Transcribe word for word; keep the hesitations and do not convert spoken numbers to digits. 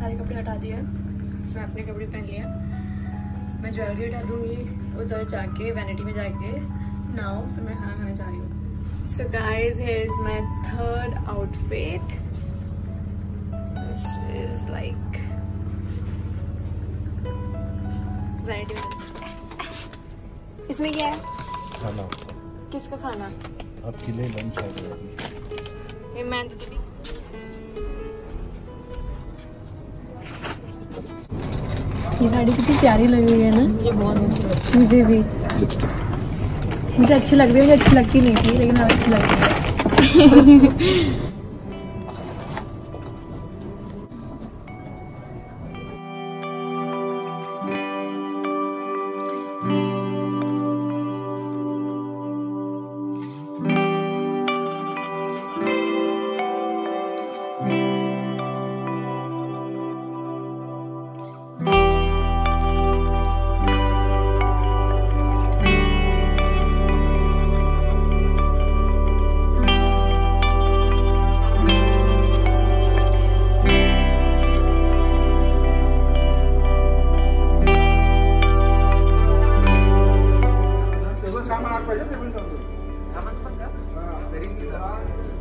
सारे कपड़े हटा दिए, मैं अपने कपड़े पहन लिया। मैं ज्वेलरी हटा दूंगी उधर जाके, वैनिटी में जाके नाउ, फिर मैं खाना खाने जा रही हूँ। So guys, here is my third outfit. This is like vanity में। इसमें क्या है? खाना। किसका खाना? आपके लिए लंच आ गया। ये मैं तो भी ये साड़ी कितनी प्यारी लग रही है ना। ये बहुत अच्छी लगती है मुझे भी। मुझे अच्छी लग रही है, मुझे अच्छी लगती नहीं थी लेकिन अब अच्छी लग रही है। सामान आग पाहिजे ते पण सांगतो. सामान पण का? घरीच घेता.